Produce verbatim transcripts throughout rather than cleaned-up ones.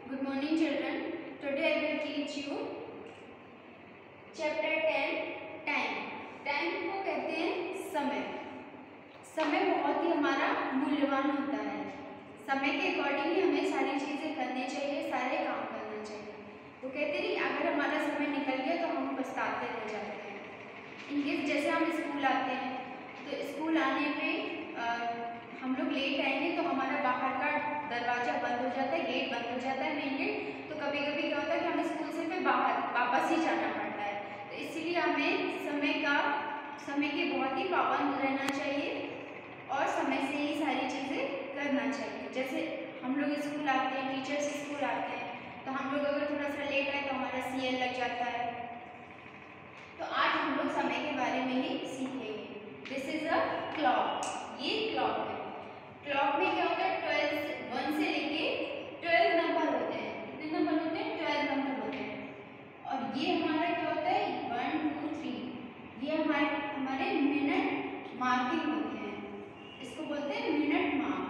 Good morning children. Today I will teach you chapter ten time. Time को कहते हैं समय. समय बहुत ही हमारा मूल्यवान होता है. समय के अकॉर्डिंग ही हमें सारी चीज़ें करनी चाहिए, सारे काम करना चाहिए. वो कहते नहीं अगर हमारा समय निकल गया तो हम पछताते रह जाते हैं. इनकेस जैसे हम स्कूल आते हैं तो स्कूल आने पे आ, हम लोग लेट आएंगे तो हमारा बाहर का दरवाज़ा बंद हो जाता है, गेट बंद हो जाता है, मेन गेट. तो कभी कभी क्या होता है कि हमें स्कूल से फिर बाहर वापस ही जाना पड़ता है. तो इसीलिए हमें समय का समय के बहुत ही पाबंद रहना चाहिए और समय से ही सारी चीज़ें करना चाहिए. जैसे हम लोग स्कूल आते हैं, टीचर्स स्कूल आते हैं, तो हम लोग अगर थोड़ा सा लेट आए तो हमारा सी एल लग जाता है. तो आज हम लोग समय के बारे में ही सीखेंगे. This is a clock. ये क्लॉक है. क्लॉक में क्या होता है, ट्वेल्व वन से लेके ट्वेल्व नंबर होते हैं. कितने नंबर होते हैं? ट्वेल्व नंबर होते हैं. और ये हमारा क्या होता है, वन टू थ्री, ये हमारे हमारे मिनट मार्किंग होते हैं. इसको बोलते हैं मिनट मार्क.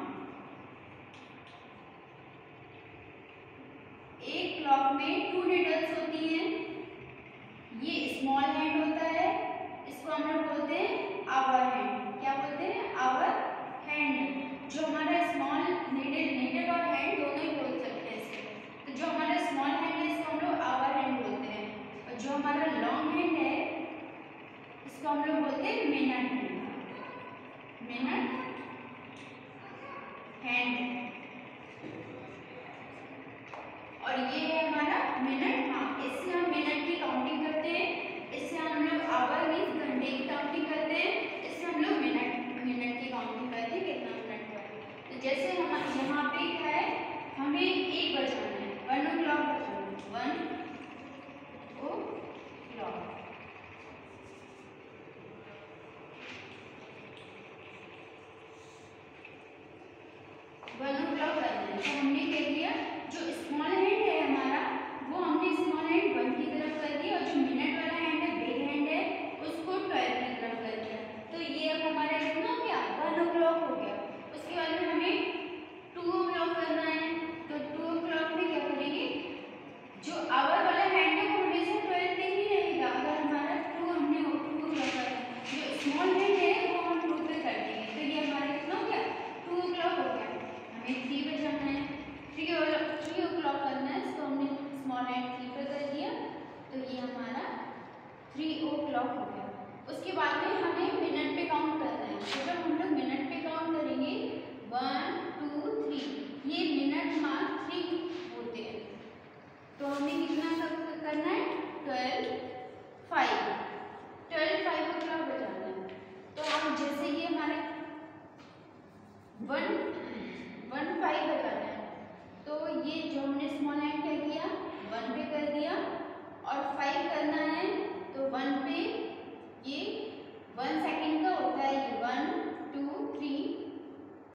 एक क्लॉक में टू नीडल्स होती हैं. ये स्मॉल हैंड होता है, इसको हम लोग बोलते हैं आवर हैंड. क्या बोलते हैं? Hour hand. जो हमारा स्मॉल नीडल नीडल और हैंड दोनों ही बोल सकते हैं इसको. तो जो हमारा स्मॉल हैंड है इसको हम लोग आवर हैंड बोलते हैं. और जो हमारा लॉन्ग हैंड है इसको हम लोग बोलते हैं मिनट हैंड. Minute hand. और ये है हमारा मिनट मार्क. इससे हम मिनट की काउंटिंग करते हैं. इससे हम लोग आवर मीन्स घंटे की काउंटिंग करते हैं. इससे हम लोग मिनट मिनट की काउंटिंग करते हैं कितना मिनट हुआ. तो जैसे हम यहाँ पे क्या है, हमें एक बजाना है, वन ओ क्लॉक बजाना है. One o'clock. One o'clock करना है. तो हमने कह दिया जो स्मॉल हैंड है हमारा वो हमने स्मॉल हैंड वन की तरफ कर दिया और जो मिनट वाला हैंड है, बिग हैंड है, उसको ट्वेल्व की तरफ कर दिया. तो ये अब हमारा कितना हो गया, वन ओ क्लॉक हो गया. उसके बाद में हमें टू ओ क्लॉक करना है. तो टू ओ क्लॉक में क्या करेंगे, जो आवर वाला हैंड है वो हमेशा ट्वेल्व पे ही रहेगा. अगर हमारा टू हमने टू ओ क्लॉक कर, जो स्मॉल हैंड है वो हम टू पे कर देंगे. तो ये हमारा कितना हो गया, टू ओ क्लॉक हो गया. हमें थ्री पे जाना है, three o three o'clock करना है. इसको हमने स्मॉल हैंड थ्री पे कर दिया. तो ये हमारा थ्री ओ क्लॉक हो गया. उसके बाद में हमें मिनट पे काउंट करना है. तो जब हम लोग मिनट पे काउंट करेंगे वन टू थ्री, ये मिनट मार्क